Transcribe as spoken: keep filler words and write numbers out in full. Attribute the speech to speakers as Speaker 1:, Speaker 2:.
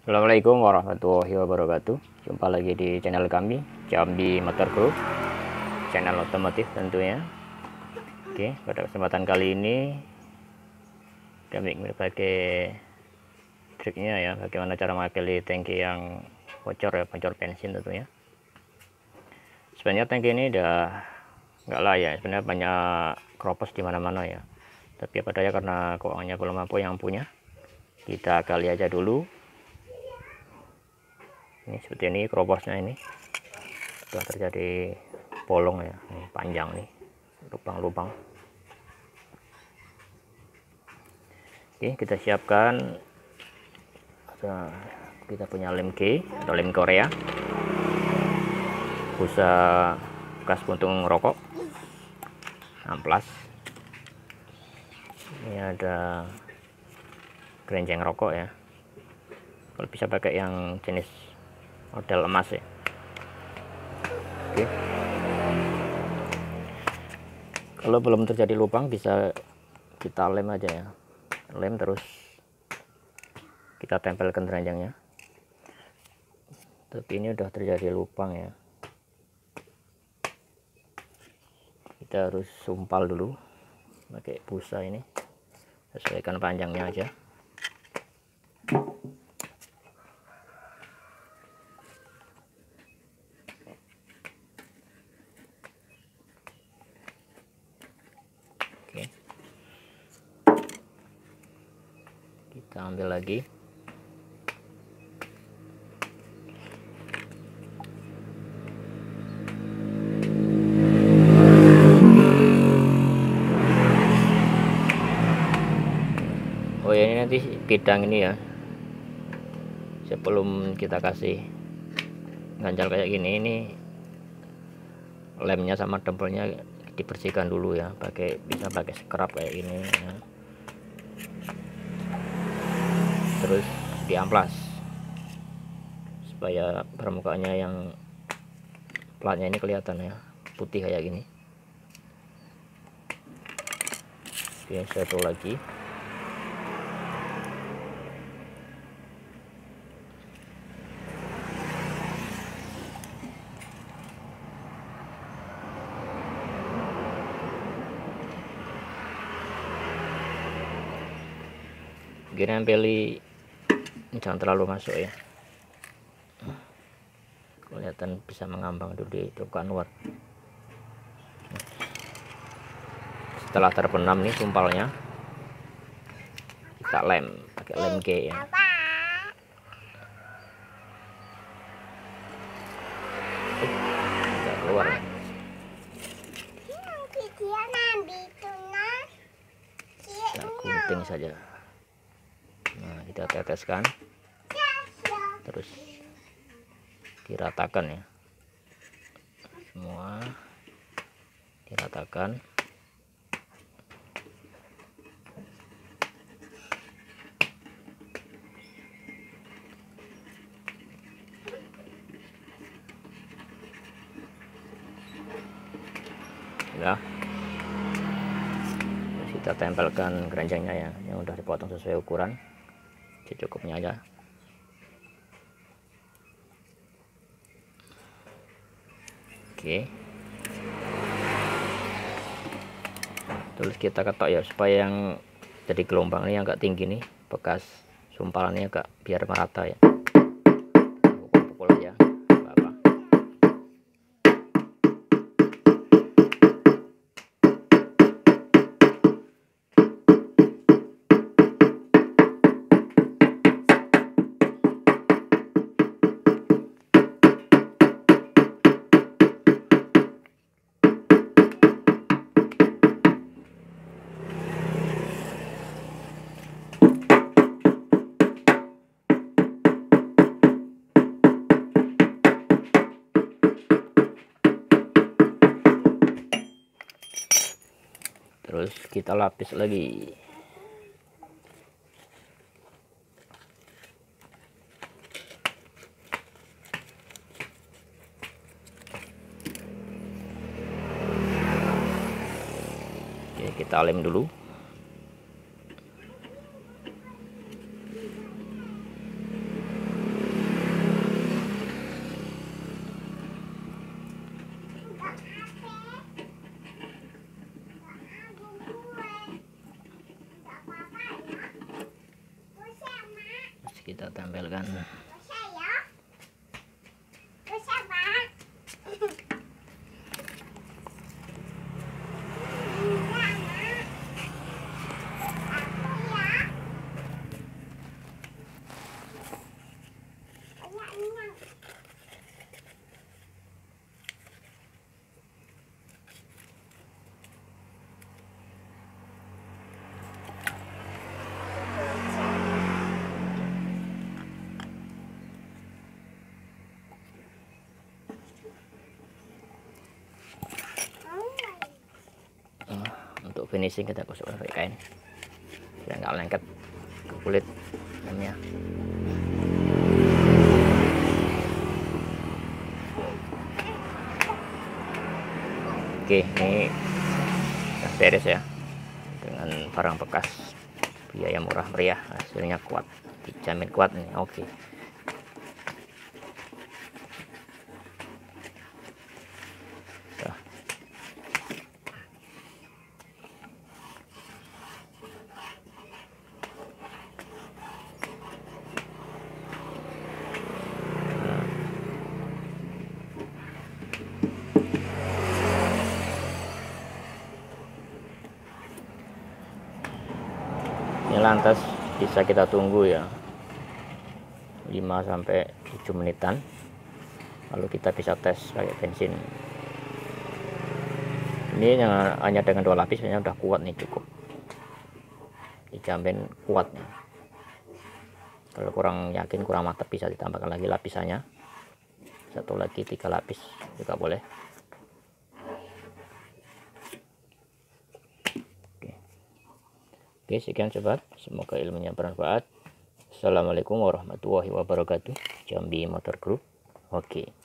Speaker 1: Assalamualaikum warahmatullahi wabarakatuh. Jumpa lagi di channel kami, Jambi Motor Group, channel otomotif tentunya. Oke, pada kesempatan kali ini kami berbagi triknya ya, bagaimana cara mengakali tangki yang bocor ya, bocor bensin tentunya. Sebenarnya tangki ini udah nggak layak, sebenarnya banyak keropos di mana-mana ya. Tapi apa daya karena keuangannya belum mampu yang punya, kita kali aja dulu. Ini seperti ini keroposnya, ini sudah terjadi bolong ya, ini panjang nih lubang-lubang. Oke, kita siapkan, kita punya lem G atau lem Korea, busa bekas puntung rokok, amplas, ini ada keranjang rokok ya, kalau bisa pakai yang jenis model emas ya. Oke, kalau belum terjadi lubang bisa kita lem aja ya, lem terus kita tempelkan keranjangnya. Tapi ini udah terjadi lubang ya, kita harus sumpal dulu pakai busa ini, sesuaikan panjangnya aja. Oke, kita ambil lagi. Oh ya, ini nanti bidang ini ya, sebelum kita kasih ganjal kayak gini, ini lemnya sama dempelnya dibersihkan dulu ya, pakai bisa pakai scrub kayak ini ya. Terus diamplas supaya permukaannya yang platnya ini kelihatan ya, putih kayak gini. Oke, satu lagi. Gini nempeli, jangan terlalu masuk ya, kelihatan bisa mengambang dulu di permukaan luar. Setelah terbenam nih sumpalnya, kita lem pakai lem G ya. Kita keluar ya. Kita gunting saja. Nah, kita teteskan, terus diratakan ya, semua diratakan. Ya, terus kita tempelkan keranjangnya ya, yang udah dipotong sesuai ukuran, secukupnya aja. Oke, terus kita ketok ya, supaya yang jadi gelombang ini agak tinggi nih, bekas sumpalannya agak biar merata ya. Pukul-pukul aja, nggak apa. Terus kita lapis lagi. Oke, kita lem dulu. kita tempelkan. Untuk finishing kita gosok pakai kain biar nggak lengket ke kulit lemnya. Oke, ini sudah beres ya, dengan barang bekas, biaya murah meriah, hasilnya kuat, dijamin kuat nih. Oke, ini lantas bisa kita tunggu ya lima sampai tujuh menitan, lalu kita bisa tes pakai bensin. Ini yang hanya dengan dua lapis sebenarnya udah kuat nih, cukup dijamin kuat nih. Kalau kurang yakin, kurang mantap, bisa ditambahkan lagi lapisannya, satu lagi, tiga lapis juga boleh. Oke, sekian sobat, semoga ilmunya bermanfaat. Assalamualaikum warahmatullahi wabarakatuh. Jambi Motor Group. Oke.